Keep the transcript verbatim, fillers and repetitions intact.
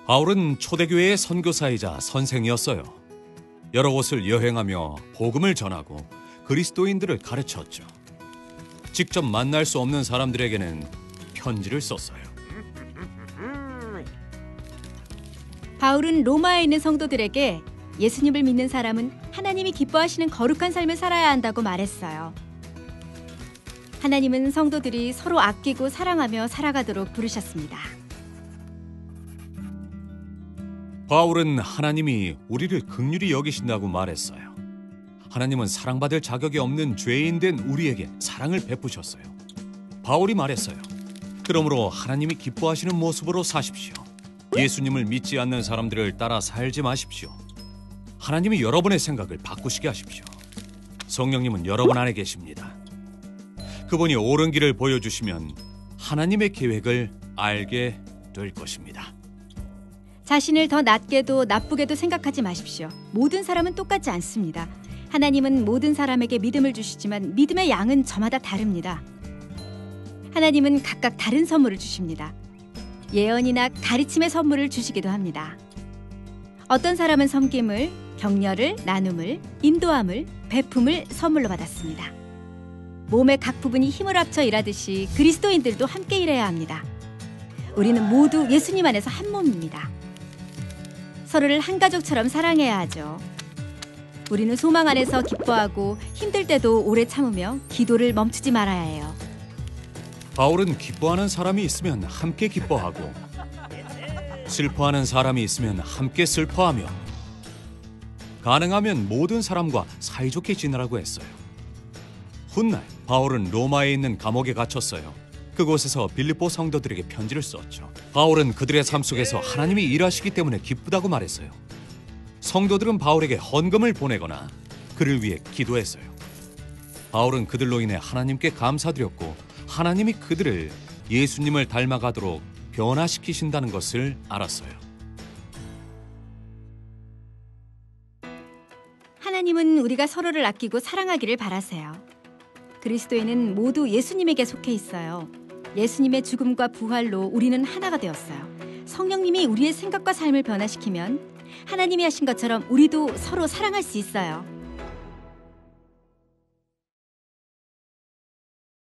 바울은 초대교회의 선교사이자 선생이었어요. 여러 곳을 여행하며 복음을 전하고 그리스도인들을 가르쳤죠. 직접 만날 수 없는 사람들에게는 편지를 썼어요. 바울은 로마에 있는 성도들에게 예수님을 믿는 사람은 하나님이 기뻐하시는 거룩한 삶을 살아야 한다고 말했어요. 하나님은 성도들이 서로 아끼고 사랑하며 살아가도록 부르셨습니다. 바울은 하나님이 우리를 긍휼히 여기신다고 말했어요. 하나님은 사랑받을 자격이 없는 죄인된 우리에게 사랑을 베푸셨어요. 바울이 말했어요. 그러므로 하나님이 기뻐하시는 모습으로 사십시오. 예수님을 믿지 않는 사람들을 따라 살지 마십시오. 하나님이 여러분의 생각을 바꾸시게 하십시오. 성령님은 여러분 안에 계십니다. 그분이 옳은 길을 보여주시면 하나님의 계획을 알게 될 것입니다. 자신을 더 낮게도 나쁘게도 생각하지 마십시오. 모든 사람은 똑같지 않습니다. 하나님은 모든 사람에게 믿음을 주시지만 믿음의 양은 저마다 다릅니다. 하나님은 각각 다른 선물을 주십니다. 예언이나 가르침의 선물을 주시기도 합니다. 어떤 사람은 섬김을, 격려를, 나눔을, 인도함을, 베품을 선물로 받았습니다. 몸의 각 부분이 힘을 합쳐 일하듯이 그리스도인들도 함께 일해야 합니다. 우리는 모두 예수님 안에서 한 몸입니다. 서로를 한 가족처럼 사랑해야 하죠. 우리는 소망 안에서 기뻐하고 힘들 때도 오래 참으며 기도를 멈추지 말아야 해요. 바울은 기뻐하는 사람이 있으면 함께 기뻐하고 슬퍼하는 사람이 있으면 함께 슬퍼하며 가능하면 모든 사람과 사이좋게 지내라고 했어요. 훗날 바울은 로마에 있는 감옥에 갇혔어요. 그곳에서 빌립보 성도들에게 편지를 썼죠. 바울은 그들의 삶 속에서 하나님이 일하시기 때문에 기쁘다고 말했어요. 성도들은 바울에게 헌금을 보내거나 그를 위해 기도했어요. 바울은 그들로 인해 하나님께 감사드렸고 하나님이 그들을 예수님을 닮아가도록 변화시키신다는 것을 알았어요. 하나님은 우리가 서로를 아끼고 사랑하기를 바라세요. 그리스도인은 모두 예수님에게 속해 있어요. 예수님의 죽음과 부활로 우리는 하나가 되었어요. 성령님이 우리의 생각과 삶을 변화시키면 하나님이 하신 것처럼 우리도 서로 사랑할 수 있어요.